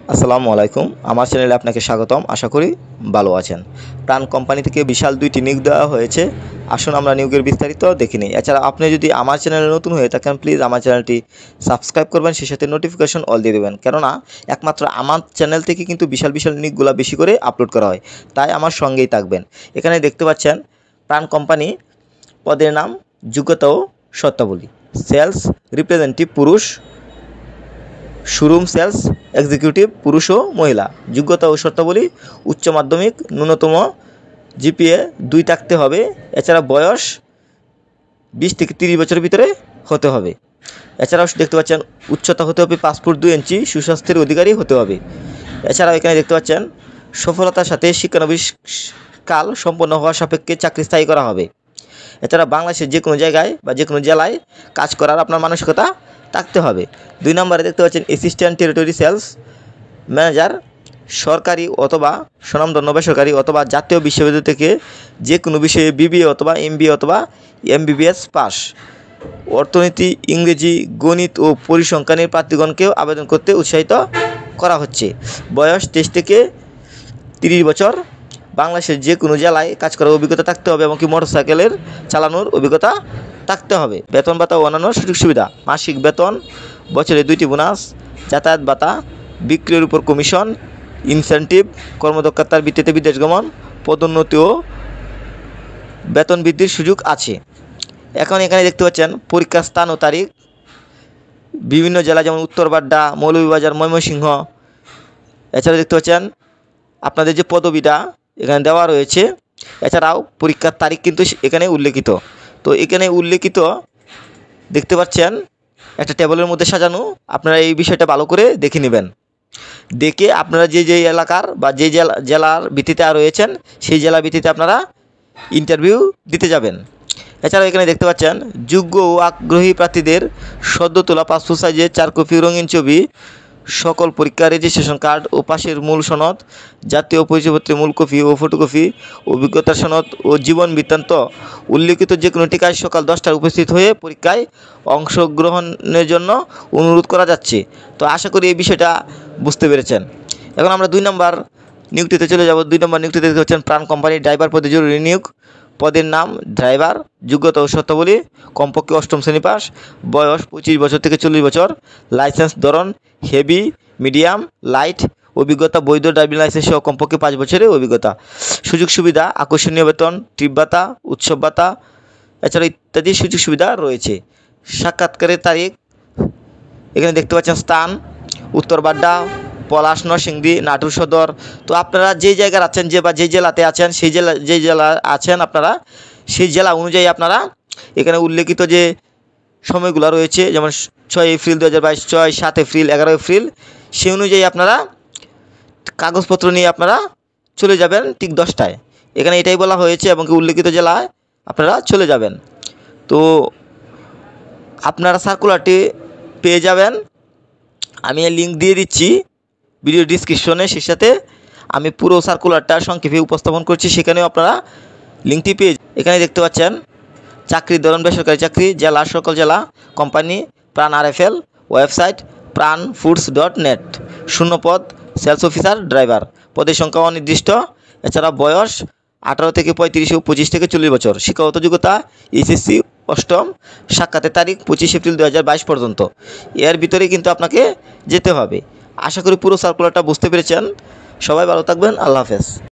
আসসালামু আলাইকুম। আমার চ্যানেলে আপনাকে স্বাগতম। আশা করি ভালো আছেন। প্রাণ কোম্পানি থেকে বিশাল 2টি নিয়োগ দেওয়া হয়েছে। আসুন আমরা নিয়োগের বিস্তারিত দেখে নিই। এছাড়া আপনি যদি আমার চ্যানেলে নতুন হয়ে থাকেন, প্লিজ আমার চ্যানেলটি সাবস্ক্রাইব করবেন, সেই সাথে নোটিফিকেশন অল দিয়ে দেবেন। কেননা একমাত্র আমার চ্যানেল থেকে কিন্তু বিশাল নিয়োগগুলো বেশি করে আপলোড করা হয়, তাই আমার সঙ্গেই থাকবেন। এখানে দেখতে পাচ্ছেন প্রাণ কোম্পানি, পদের নাম, যোগ্যতা ও শর্তাবলী। সেলস রিপ্রেজেন্টেটিভ পুরুষ, শোরুম সেলস এক্সিকিউটিভ পুরুষ ও মহিলা। যোগ্যতা ও শর্তাবলী: উচ্চ মাধ্যমিক, ন্যূনতম জিপিএ 2 থাকতে হবে। এছাড়া বয়স 20 থেকে 30 বছরের ভিতরে হতে হবে। এছাড়াও দেখতে পাচ্ছেন উচ্চতা হতে হবে 5 ফুট 2 ইঞ্চি, সুস্বাস্থ্যের অধিকারী হতে হবে। এছাড়াও এখানে দেখতে পাচ্ছেন সফলতার সাথে শিক্ষানবিশ কাল সম্পন্ন হওয়া সাপেক্ষে চাকরি স্থায়ী করা হবে। এছাড়া বাংলাদেশের যে কোনো জায়গায় বা যে কোনো জেলায় কাজ করার আপনার মানসিকতা থাকতে হবে। 2 নম্বরে দেখতে পাচ্ছেন অ্যাসিস্ট্যান্ট টেরিটরি সেলস ম্যানেজার, সরকারি অথবা স্বনামধন্য বেসরকারি অথবা জাতীয় বিশ্ববিদ্যালয় থেকে যে কোনো বিষয়ে বিবিএ অথবা এমবিএ অথবা এমবিবিএস পাস। অর্থনীতি, ইংরেজি, গণিত ও পরিসংখ্যানের প্রার্থীগণকেও আবেদন করতে উৎসাহিত করা হচ্ছে। বয়স 23 থেকে 30 বছর। বাংলাদেশের যে কোনো জেলায় কাজ করার অভিজ্ঞতা থাকতে হবে এবং কি মোটরসাইকেলের চালানোর অভিজ্ঞতা থাকতে হবে। বেতন ভাতা ও অন্যান্য সুযোগ সুবিধা: মাসিক বেতন, বছরে 2টি বোনাস, যাতায়াত ভাতা, বিক্রির উপর কমিশন, ইনসেন্টিভ, কর্মদক্ষতার ভিত্তিতে বিদেশ গমন, পদোন্নতি ও বেতন বৃদ্ধির সুযোগ আছে। এখন এখানে দেখতে পাচ্ছেন পরীক্ষার স্থান ও তারিখ। বিভিন্ন জেলা যেমন উত্তর বাড্ডা, মৌলভীবাজার, ময়মনসিংহ। এছাড়া দেখতে পাচ্ছেন আপনাদের যে পদবিটা এখানে দেওয়া রয়েছে। এছাড়াও পরীক্ষার তারিখ কিন্তু এখানে উল্লেখিত। তো এখানে উল্লেখিত দেখতে পাচ্ছেন একটা টেবিলের মধ্যে সাজানো। আপনারা এই বিষয়টা ভালো করে দেখে নেবেন। দেখে আপনারা যে যে এলাকার বা যে জেলার ভিত্তিতে রয়েছেন সেই জেলার ভিত্তিতে আপনারা ইন্টারভিউ দিতে যাবেন। এছাড়াও এখানে দেখতে পাচ্ছেন যোগ্য ও আগ্রহী প্রার্থীদের সদ্য তোলা পাসপোর্ট সাইজের 4 কপি রঙিন ছবি, সকল পরীক্ষা রেজিস্ট্রেশন কার্ড ও পাশের মূল সনদ, জাতীয় পরিচয়পত্রের মূল কপি ও ফটোকপি, অভিজ্ঞতার সনদ ও জীবন বৃত্তান্ত উল্লেখিত যে কোনো টিকায় সকাল 10টায় উপস্থিত হয়ে পরীক্ষায় অংশগ্রহণের জন্য অনুরোধ করা যাচ্ছে। তো আশা করি এই বিষয়টা বুঝতে পেরেছেন। এখন আমরা 2 নম্বর নিয়োগটিতে চলে যাব। 2 নম্বর নিয়োগটিতে দেখতে পাচ্ছেন প্রাণ কোম্পানি ড্রাইভার পদে জরুরি নিয়োগ। পদের নাম ড্রাইভার। যোগ্যতা ও শর্তাবলী: কমপক্ষে 8ম শ্রেণী পাস, বয়স 25 বছর থেকে 40 বছর, লাইসেন্স ধরন হেভি, মিডিয়াম, লাইট, অভিজ্ঞতা বৈধ ড্রাইভিং লাইসেন্স সহ কমপক্ষে 5 বছরের অভিজ্ঞতা। সুযোগ সুবিধা: আকর্ষণীয় বেতন, ট্রিপ ভাতা, উৎসব ভাতা, এছাড়া ইত্যাদি সুযোগ সুবিধা রয়েছে। সাক্ষাৎকারের তারিখ এখানে দেখতে পাচ্ছেন। স্থান উত্তর বাড্ডা, পলাশ, নরসিংদী, নাটোর সদর। তো আপনারা যে জায়গায় আছেন যে জেলাতে আছেন সেই জেলা আছেন আপনারা সেই জেলা অনুযায়ী আপনারা এখানে উল্লেখিত যে সময়গুলো রয়েছে, যেমন 6 এপ্রিল 2022, 6, 7 এপ্রিল, 11 এপ্রিল, সেই অনুযায়ী আপনারা কাগজপত্র নিয়ে আপনারা চলে যাবেন ঠিক 10টায়। এখানে এটাই বলা হয়েছে এবং উল্লেখিত জেলায় আপনারা চলে যাবেন। তো আপনারা সার্কুলারটি পেয়ে যাবেন। আমি লিঙ্ক দিয়ে দিচ্ছি ভিডিও ডিসক্রিপশনে, সেই সাথে আমি পুরো সার্কুলারটা সংক্ষেপে উপস্থাপন করছি, সেখানেও আপনারা লিঙ্কটি পেয়ে। এখানে দেখতে পাচ্ছেন চাকরির ধরন বেসরকারি চাকরি, জেলা সকল জেলা, কোম্পানি প্রাণ RFL, ওয়েবসাইট pranfoods.net, শূন্য পদ সেলস অফিসার ড্রাইভার, পদের সংখ্যা অনির্দিষ্ট। এছাড়া বয়স 18 থেকে 35 ও 25 থেকে 40 বছর। শিক্ষাগত যোগ্যতা SSC 8ম। সাক্ষাতের তারিখ 25 এপ্রিল 2022 পর্যন্ত। এর ভিতরে কিন্তু আপনাকে যেতে হবে। আশা করি পুরো সার্কুলারটা বুঝতে পেরেছেন। সবাই ভালো থাকবেন। আল্লাহ হাফেজ।